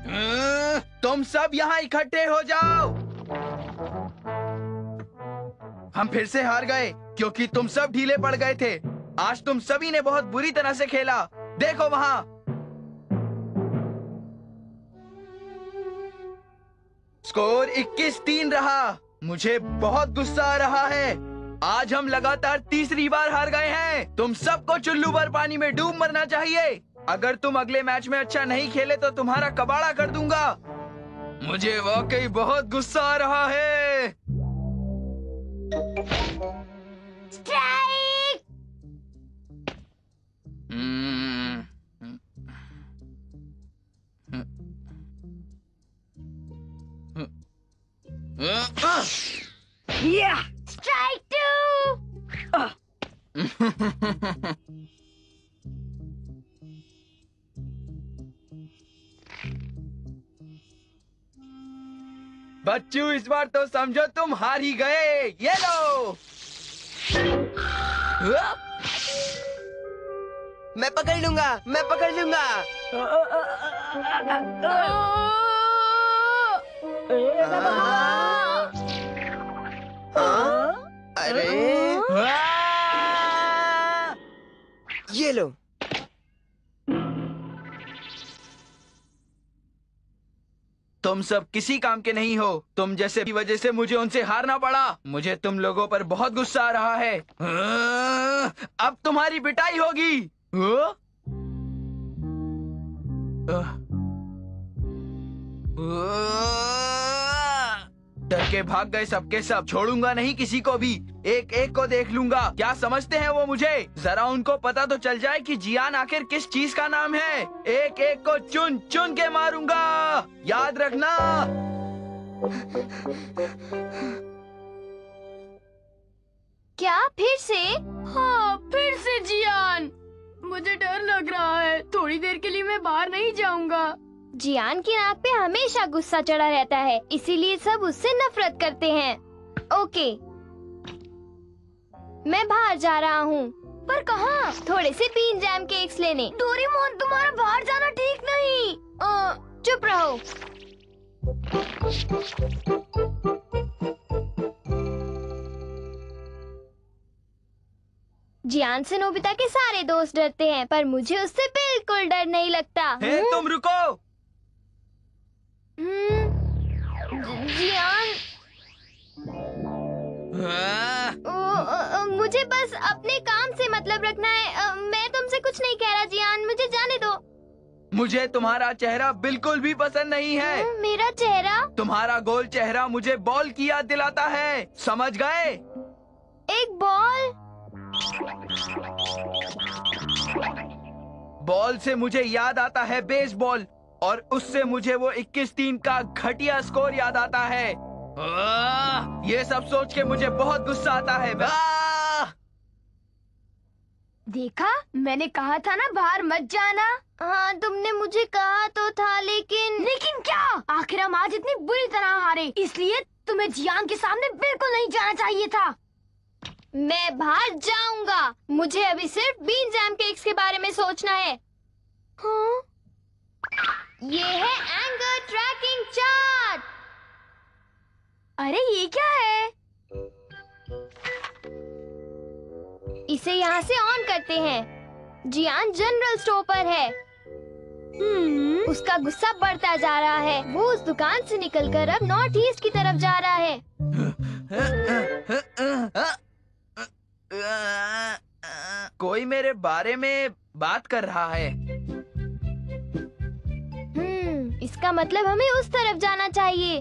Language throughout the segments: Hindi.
तुम सब यहाँ इकट्ठे हो जाओ। हम फिर से हार गए क्योंकि तुम सब ढीले पड़ गए थे। आज तुम सभी ने बहुत बुरी तरह से खेला। देखो वहाँ। स्कोर 21-3 रहा। मुझे बहुत गुस्सा आ रहा है। आज हम लगातार तीसरी बार हार गए हैं। तुम सबको चुल्लू भर पानी में डूब मरना चाहिए। अगर तुम अगले मैच में अच्छा नहीं खेले तो तुम्हारा कबाड़ा कर दूंगा। मुझे वाकई बहुत गुस्सा आ रहा है। स्ट्राइक! स्ट्राइक 2! बच्चू, इस बार तो समझो तुम हार ही गए। ये लो। मैं पकड़ लूंगा, मैं पकड़ लूंगा। अरे ये लो। तुम सब किसी काम के नहीं हो। तुम जैसे की वजह से मुझे उनसे हारना पड़ा। मुझे तुम लोगों पर बहुत गुस्सा आ रहा है। अब तुम्हारी पिटाई होगी। डर के भाग गए सबके सब। छोड़ूंगा नहीं किसी को भी। एक एक को देख लूंगा। क्या समझते हैं वो मुझे? जरा उनको पता तो चल जाए कि जियान आखिर किस चीज का नाम है। एक एक को चुन चुन के मारूंगा। याद रखना। क्या फिर से? हाँ, फिर से जियान। मुझे डर लग रहा है। थोड़ी देर के लिए मैं बाहर नहीं जाऊंगा। जियान की नाक पे हमेशा गुस्सा चढ़ा रहता है, इसीलिए सब उससे नफरत करते हैं। ओके, मैं बाहर जा रहा हूँ। पर कहाँ? थोड़े से बीन जैम केक्स लेने। डोरेमोन, तुम्हारा बाहर जाना ठीक नहीं। चुप रहो। जियान से नोबिता के सारे दोस्त डरते हैं, पर मुझे उससे बिल्कुल डर नहीं लगता। तुम रुको। जियान, मुझे बस अपने काम से मतलब रखना है। मैं तुमसे कुछ नहीं कह रहा जियान, मुझे जाने दो। मुझे तुम्हारा चेहरा बिल्कुल भी पसंद नहीं है। मेरा चेहरा? तुम्हारा गोल चेहरा मुझे बॉल की याद दिलाता है। समझ गए? एक बॉल? बॉल से मुझे याद आता है बेसबॉल, और उससे मुझे वो 21-3 का घटिया स्कोर याद आता है। ये सब सोच के मुझे बहुत गुस्सा आता है। देखा, मैंने कहा था ना बाहर मत जाना। हाँ, तुमने मुझे कहा तो था, लेकिन क्या? आखिर हम आज इतनी बुरी तरह हारे, इसलिए तुम्हें जियान के सामने बिल्कुल नहीं जाना चाहिए था। मैं बाहर जाऊंगा। मुझे अभी सिर्फ बीन जैम केक्स के बारे में सोचना है। हाँ? ये है एंगर ट्रैकिंग चार्ट। अरे ये क्या है? इसे यहाँ से ऑन करते हैं। जियान जनरल स्टोर पर है। उसका गुस्सा बढ़ता जा रहा है। वो उस दुकान से निकलकर अब नॉर्थ ईस्ट की तरफ जा रहा है। कोई मेरे बारे में बात कर रहा है। इसका मतलब हमें उस तरफ जाना चाहिए।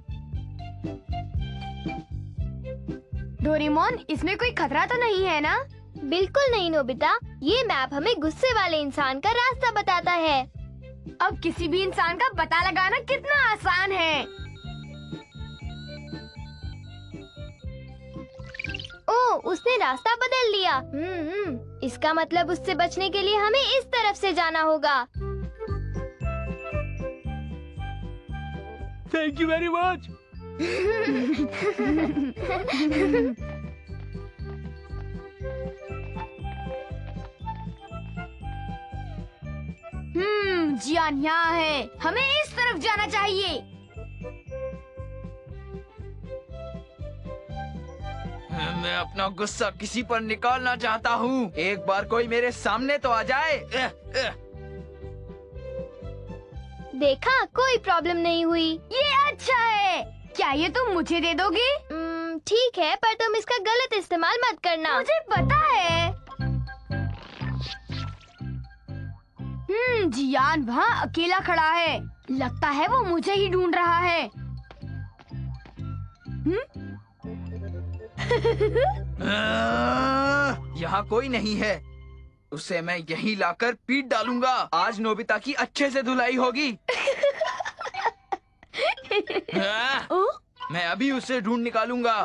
डोरेमोन, इसमें कोई खतरा तो नहीं है ना? बिल्कुल नहीं नोबिता। ये मैप हमें गुस्से वाले इंसान का रास्ता बताता है। अब किसी भी इंसान का पता लगाना कितना आसान है। ओह, उसने रास्ता बदल लिया। इसका मतलब उससे बचने के लिए हमें इस तरफ से जाना होगा। Thank you very much. Gian यहाँ है, हमें इस तरफ जाना चाहिए। मैं अपना गुस्सा किसी पर निकालना चाहता हूँ। एक बार कोई मेरे सामने तो आ जाए। देखा, कोई प्रॉब्लम नहीं हुई। ये अच्छा है। क्या ये तुम मुझे दे दोगे? ठीक है, पर तुम इसका गलत इस्तेमाल मत करना। मुझे पता है। जियान वहाँ अकेला खड़ा है। लगता है वो मुझे ही ढूंढ रहा है। यहाँ कोई नहीं है। उसे मैं यहीं लाकर पीट डालूंगा। आज नोबिता की अच्छे से धुलाई होगी। मैं अभी उसे ढूंढ निकालूंगा।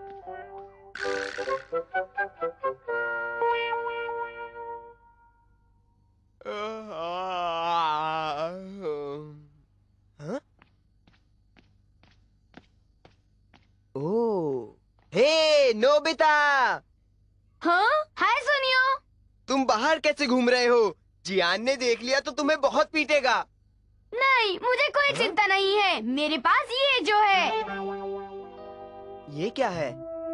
हाँ? ओह, हे नोबिता, हाँ, हाय सुनियो। तुम बाहर कैसे घूम रहे हो? जियान ने देख लिया तो तुम्हें बहुत पीटेगा। नहीं, मुझे कोई चिंता नहीं है। मेरे पास ये जो है। ये क्या है?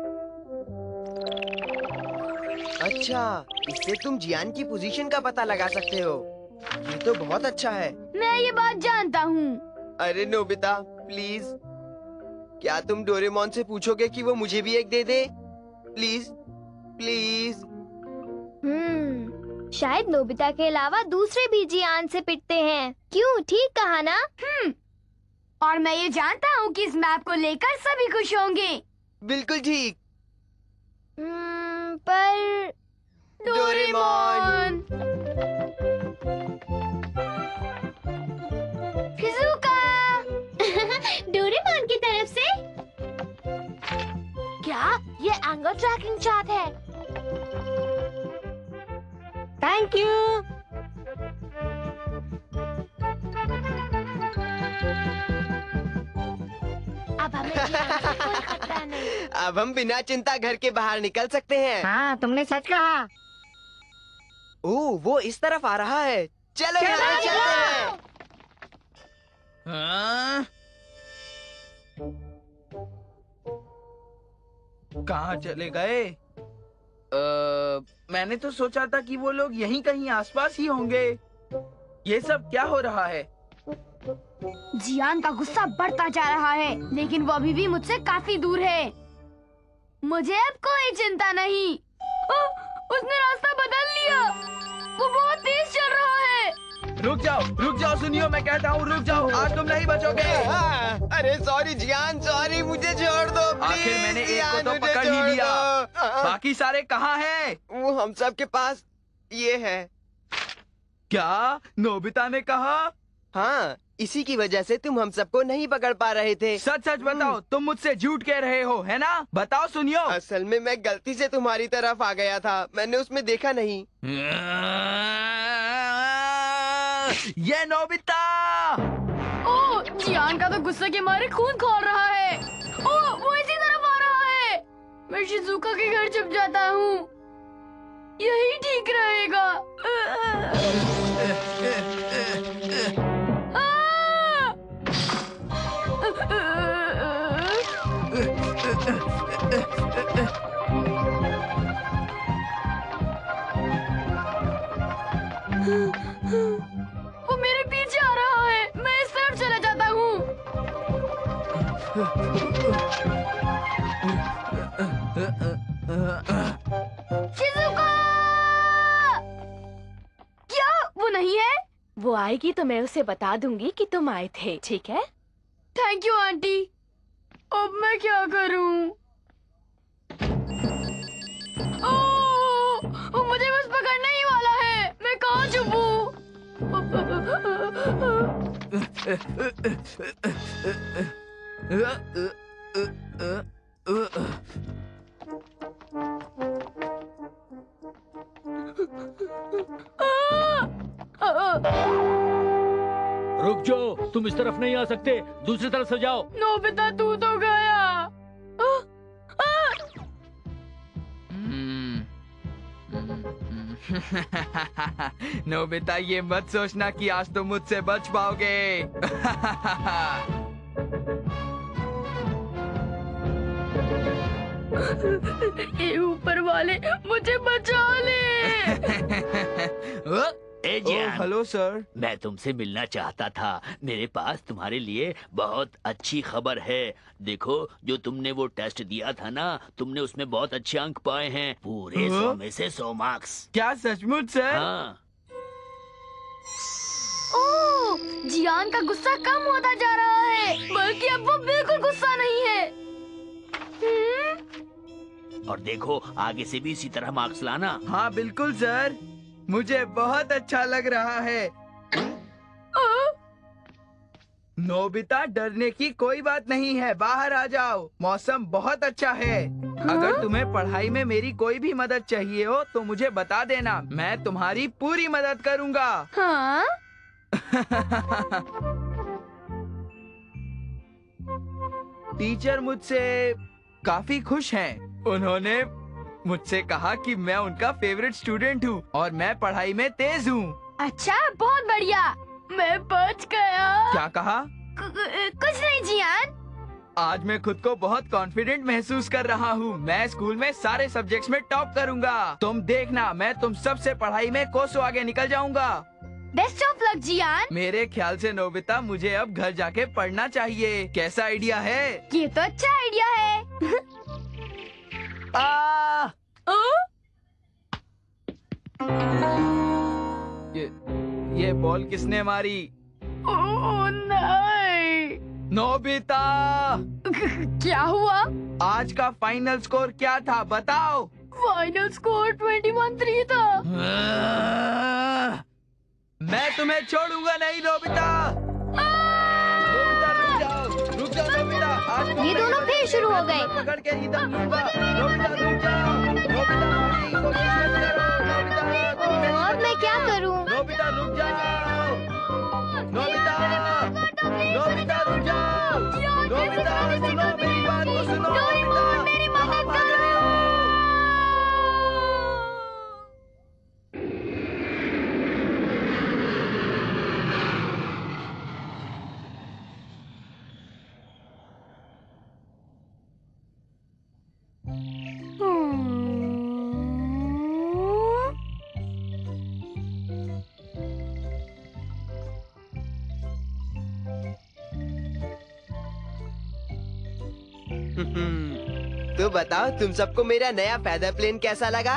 अच्छा, इससे तुम जियान की पोजीशन का पता लगा सकते हो। ये तो बहुत अच्छा है। मैं ये बात जानता हूँ। अरे नोबिता, प्लीज, क्या तुम डोरेमोन से पूछोगे कि वो मुझे भी एक दे दे? Please please. शायद नोबिता के अलावा दूसरे भी जियान से पिटते हैं। क्यों, ठीक कहा ना? और मैं ये जानता हूँ कि इस मैप को लेकर सभी खुश होंगे। बिल्कुल ठीक। पर डोरेमोन। शिज़ुका। डोरेमोन की तरफ से? क्या ये एंगर ट्रैकिंग चार्ट है? Thank you. अब हमें जियान से कोई खतरा नहीं। अब हम बिना चिंता घर के बाहर निकल सकते हैं। हाँ, तुमने सच कहा। ओह, वो इस तरफ आ रहा है। चलो यहाँ चलते हैं। हाँ? कहाँ चले गए? मैंने तो सोचा था कि वो लोग यहीं कहीं आसपास ही होंगे। ये सब क्या हो रहा है? जियान का गुस्सा बढ़ता जा रहा है, लेकिन वो अभी भी मुझसे काफी दूर है। मुझे अब कोई चिंता नहीं। उसने रास्ता बदल लिया। वो बहुत तेज चल रहा है। रुक जाओ, सुनियो, मैं कहता हूँ रुक जाओ। आज तुम नहीं बचोगे। अरे सॉरी जियान, सॉरी, मुझे छोड़ दो प्लीज। आखिर मैंने एक को तो मुझे पकड़ ही छोड़ लिया। दो। बाकी सारे कहाँ हैं? वो हम सब के पास ये है। क्या नोबिता ने कहा? हाँ, इसी की वजह से तुम हम सबको नहीं पकड़ पा रहे थे। सच सच बताओ, तुम मुझसे झूठ कह रहे हो, है ना? बताओ सुनियो। असल में मैं गलती से तुम्हारी तरफ आ गया था। मैंने उसमें देखा नहीं। ये नोबिता! ओह, जियान का तो गुस्से के मारे खून खौल रहा है। ओह, वो इसी तरफ आ रहा है। मैं शिज़ुका के घर छुप जाता हूँ। यही ठीक रहेगा। वो मेरे पीछे आ रहा है। मैं इस तरफ चला जाता हूँ। शिज़ुका! क्या वो नहीं है? वो आएगी तो मैं उसे बता दूंगी कि तुम आए थे, ठीक है? Thank you aunty. अब मैं क्या करूं? ओह, वो मुझे बस पकड़ने ही वाला है। मैं कहाँ छुपूं? रुक जाओ, तुम इस तरफ नहीं आ सकते, दूसरी तरफ से जाओ। नोबिता तू तो गया। नोबिता, ये मत सोचना कि आज तुम मुझसे बच पाओगे। ये ऊपर वाले मुझे बचा ले। ए जियान, हेलो सर। मैं तुमसे मिलना चाहता था। मेरे पास तुम्हारे लिए बहुत अच्छी खबर है। देखो, जो तुमने वो टेस्ट दिया था ना, तुमने उसमें बहुत अच्छे अंक पाए हैं। पूरे 100 में से 100 मार्क्स। क्या सचमुच सर? हाँ। ओह, जियान का गुस्सा कम होता जा रहा है, बल्कि अब वो बिल्कुल गुस्सा नहीं है। और देखो, आगे से भी इसी तरह मार्क्स लाना। हाँ बिल्कुल सर, मुझे बहुत अच्छा लग रहा है। नोबिता, डरने की कोई बात नहीं है, बाहर आ जाओ, मौसम बहुत अच्छा है। अगर तुम्हें पढ़ाई में मेरी कोई भी मदद चाहिए हो तो मुझे बता देना, मैं तुम्हारी पूरी मदद करूँगा। हाँ? टीचर मुझसे काफी खुश हैं। उन्होंने मुझसे कहा कि मैं उनका फेवरेट स्टूडेंट हूँ और मैं पढ़ाई में तेज हूँ। अच्छा, बहुत बढ़िया, मैं बच गया। क्या कहा? कुछ नहीं जियान। आज मैं खुद को बहुत कॉन्फिडेंट महसूस कर रहा हूँ। मैं स्कूल में सारे सब्जेक्ट्स में टॉप करूँगा। तुम देखना, मैं तुम सबसे पढ़ाई में कोसों आगे निकल जाऊँगा। Best of luck Gian. मेरे ख्याल से नोबिता, मुझे अब घर जाके पढ़ना चाहिए। कैसा आइडिया है? ये तो अच्छा आइडिया है। ये बॉल किसने मारी? ओह नहीं। नोबिता, क्या हुआ? आज का फाइनल स्कोर क्या था बताओ? फाइनल स्कोर 21-3 था। मैं तुम्हें छोड़ूंगा नहीं नोबिता। नोबिता रुक जाओ नोबिता। आज ये दोनों फिर शुरू हो गए। पकड़ के इधर लूंगा। नोबिता रुक जाओ। नोबिता भाई, कोशिश मत करो। नोबिता, अब मैं क्या करूं? नोबिता रुक जाओ। नोबिता, नोबिता रुक जाओ। नोबिता सुनो मेरी बात को सुनो। नोबिता, मेरी मदद भाग रहे हो? तो बताओ, तुम सबको मेरा नया फेदर प्लेन कैसा लगा?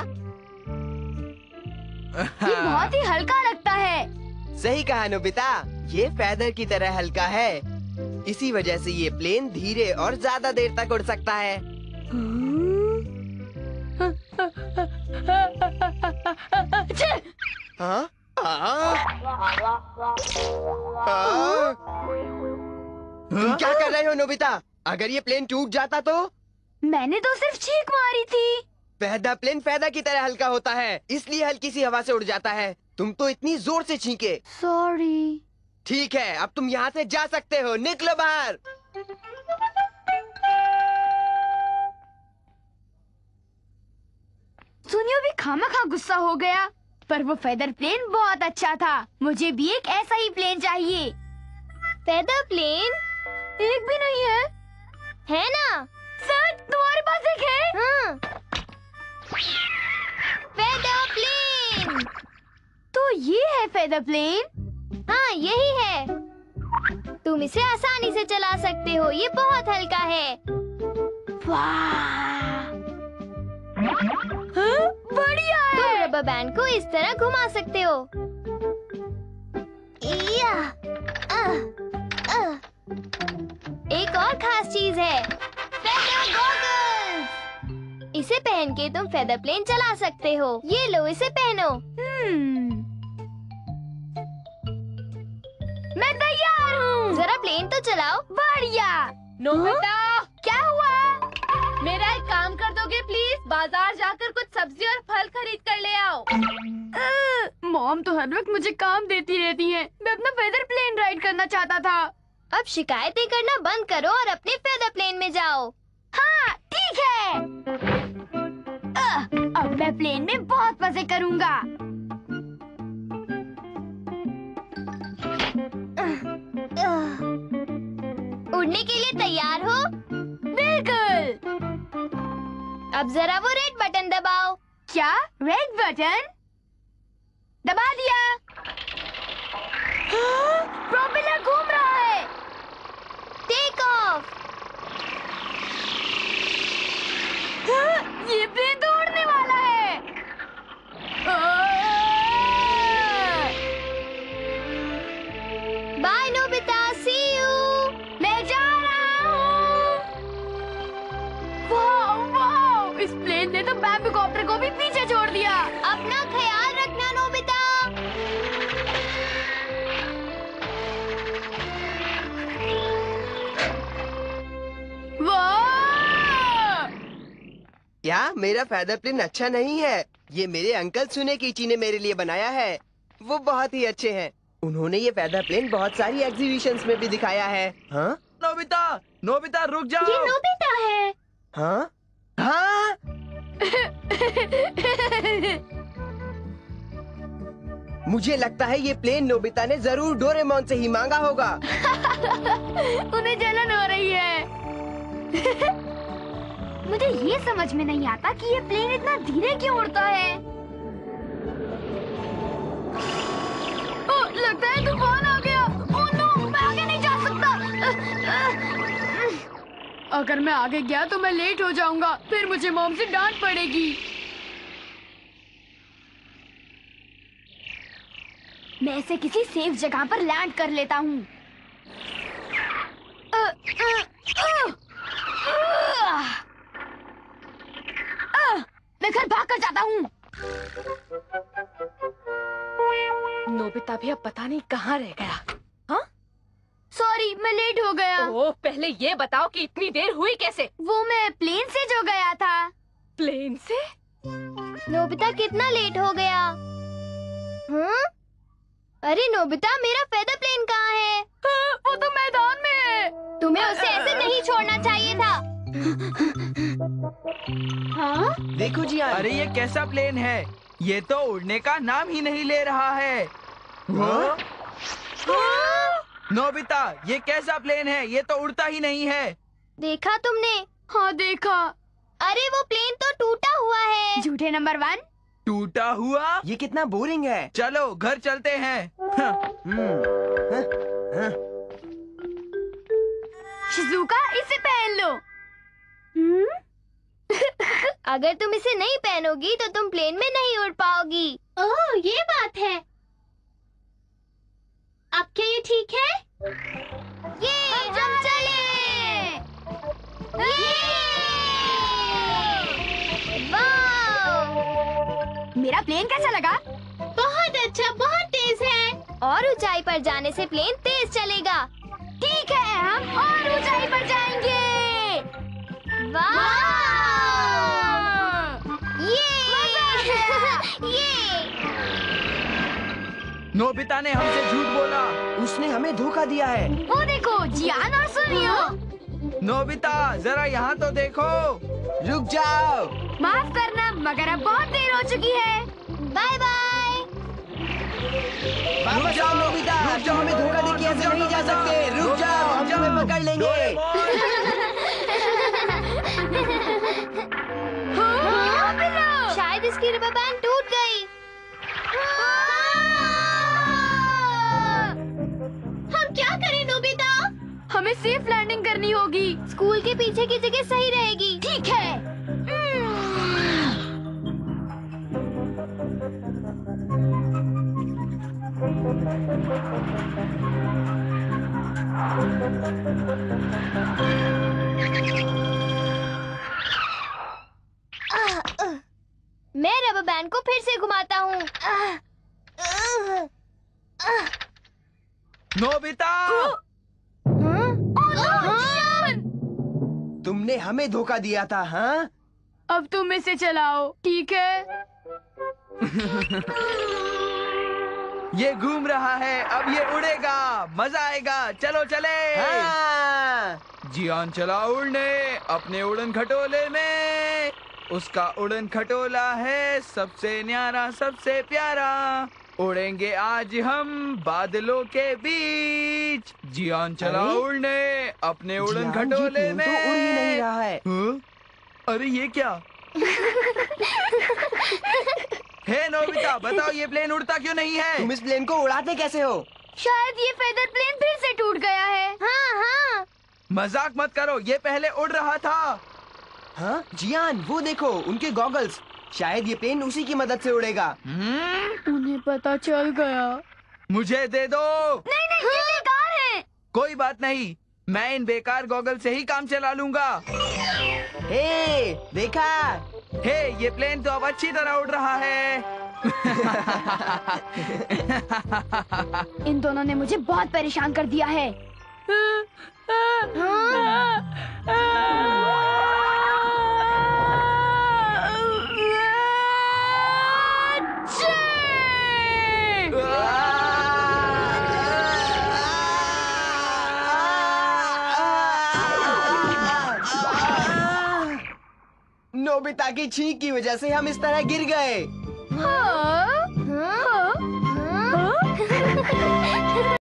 ये बहुत ही हल्का लगता है। सही कहा नोबिता, ये फेदर की तरह हल्का है। इसी वजह से ये प्लेन धीरे और ज्यादा देर तक उड़ सकता है। हाँ? तुम क्या कर रहे हो नोबिता? अगर ये प्लेन टूट जाता तो? मैंने तो सिर्फ चीख मारी थी। फेदर प्लेन फेदर की तरह हल्का होता है, इसलिए हल्की सी हवा से उड़ जाता है। तुम तो इतनी जोर से छींके। सॉरी। ठीक है, अब तुम यहाँ से जा सकते हो। निकलो बाहर। सुनियो भी खामखा गुस्सा हो गया, पर वो फेदर प्लेन बहुत अच्छा था। मुझे भी एक ऐसा ही प्लेन चाहिए। फेदर प्लेन एक भी नहीं है। है ना? सच? तुम्हारे पास एक है? हाँ। Feather plane. तो ये है फेदर प्लेन? हाँ, यही है। तुम इसे आसानी से चला सकते हो, ये बहुत हल्का है। वाह, हाँ? बढ़िया है। तुम रबर बैंड को इस तरह घुमा सकते हो। या, एक और खास चीज है, फेदर गॉगल्स। इसे पहन के तुम फेदर प्लेन चला सकते हो। ये लो, इसे पहनो। मैं तैयार हूँ। जरा प्लेन तो चलाओ। बढ़िया। नोबिता, क्या हुआ? मेरा एक काम कर दोगे प्लीज? बाजार जाकर कुछ सब्जी और फल खरीद कर ले आओ। मॉम तो हर वक्त मुझे काम देती रहती हैं। मैं अपना फेदर प्लेन राइड करना चाहता था। अब शिकायतें करना बंद करो और अपने फेदर प्लेन में जाओ। हाँ, ठीक है। अब मैं प्लेन में बहुत मजे करूँगा। उड़ने के लिए तैयार हो? बिल्कुल। अब जरा वो रेड बटन दबाओ। क्या? Red button? दबा दिया। प्रोपेलर घूम रहा है। Take off. ये प्लेन तो उड़ने वाला है। Bye Nobita, see you. मैं जा रहा हूँ। वाह वाह, इस प्लेन ने तो बैम्बूकॉप्टर को भी पीछे छोड़ दिया। अपना ख्याल रखना नोबिता। वाह! क्या मेरा फेदर प्लेन अच्छा नहीं है? ये मेरे अंकल सुनेकीची ने मेरे लिए बनाया है। वो बहुत ही अच्छे हैं। उन्होंने ये फेदर प्लेन बहुत सारी एग्जीबिशंस में भी दिखाया है। हाँ नोबिता, नोबिता रुक ये जाओ। नोबिता है। हाँ हाँ। मुझे लगता है ये प्लेन नोबिता ने जरूर डोरेमोन से ही मांगा होगा। उन्हें जलन हो रही है। मुझे ये समझ में नहीं आता कि ये प्लेन इतना धीरे क्यों उड़ता है। ओह, लगता है तूफान आ गया। ओह नो, मैं आगे नहीं जा सकता। अगर मैं आगे गया तो मैं लेट हो जाऊंगा, फिर मुझे मॉम से डांट पड़ेगी। मैं इसे किसी सेफ जगह पर लैंड कर लेता हूँ। मैं घर भाग कर जाता हूँ। नोबिता भी अब पता नहीं कहाँ रह गया। हाँ? सॉरी, मैं लेट हो गया। ओह, पहले ये बताओ कि इतनी देर हुई कैसे? वो मैं प्लेन से जो गया था। प्लेन से? नोबिता कितना लेट हो गया? हाँ? अरे नोबिता, मेरा फेदर प्लेन कहाँ है? वो तो मैदान में है। तुम्हें उसे ऐसे नहीं छोड़ना चाहिए था। हाँ? देखो जी अरे ये कैसा प्लेन है? ये तो उड़ने का नाम ही नहीं ले रहा है। हाँ? नोबिता, ये कैसा प्लेन है? ये तो उड़ता ही नहीं है। देखा तुमने? हाँ देखा। अरे वो प्लेन तो टूटा हुआ है। झूठे नंबर 1। टूटा हुआ? ये कितना बोरिंग है। चलो घर चलते हैं। शिजुका, इसे पहन लो। अगर तुम इसे नहीं पहनोगी तो तुम प्लेन में नहीं उड़ पाओगी। ओह, ये बात है। अब क्या ये ठीक है? ये हम चले। वाह! मेरा प्लेन कैसा लगा? बहुत अच्छा, बहुत तेज है। और ऊंचाई पर जाने से प्लेन तेज चलेगा। ठीक है, हम और ऊंचाई पर जाएंगे। वाह! ये नोबिता ने हमसे झूठ बोला। उसने हमें धोखा दिया है। वो देखो, जियान और सुनियो। नोबिता, जरा यहाँ तो देखो। रुक जाओ। माफ करना, मगर अब बहुत देर हो चुकी है। Bye bye. वापस आओ नोबिता, रुक जाओ, हमें धोखा दे के ऐसे नहीं जा नोबिता। सकते। रुक जाओ, हम तुम्हें पकड़ लेंगे। शायद इसकी रबर बैंड टूट गई। हम क्या करें नोबिता? हमें सेफ लैंडिंग करनी होगी। स्कूल के पीछे की जगह सही रहेगी। ठीक है। मैं रबर बैंड को फिर से घुमाता हूँ। नोबिता, तुमने हमें धोखा दिया था। हाँ, अब तुम इसे चलाओ, ठीक है? ये घूम रहा है, अब ये उड़ेगा। मजा आएगा। चलो चले। हाँ। जियान चला उड़ने अपने उड़न खटोले में। उसका उड़न खटोला है सबसे न्यारा सबसे प्यारा। उड़ेंगे आज हम बादलों के बीच। जियान चला अरे? उड़ने अपने उड़न जियान, ये खटोले प्लेन में। तो उड़ ही नहीं रहा है। हाँ? अरे ये क्या? हे नोबिता, बताओ ये प्लेन उड़ता क्यों नहीं है? तुम इस प्लेन को उड़ाते कैसे हो? शायद ये फेदर प्लेन फिर से टूट गया है। हाँ हाँ। मजाक मत करो, ये पहले उड़ रहा था। हाँ जियान, वो देखो उनके गॉगल्स। शायद ये प्लेन उसी की मदद से उड़ेगा। उन्हें पता चल गया। मुझे दे दो। नहीं नहीं, ये बेकार है। कोई बात नहीं, मैं इन बेकार गॉगल से ही काम चला लूंगा। हे, देखा? हे, ये प्लेन तो अब अच्छी तरह उड़ रहा है। इन दोनों ने मुझे बहुत परेशान कर दिया है। नोबिता की छींक की वजह से हम इस तरह गिर गए। हाँ?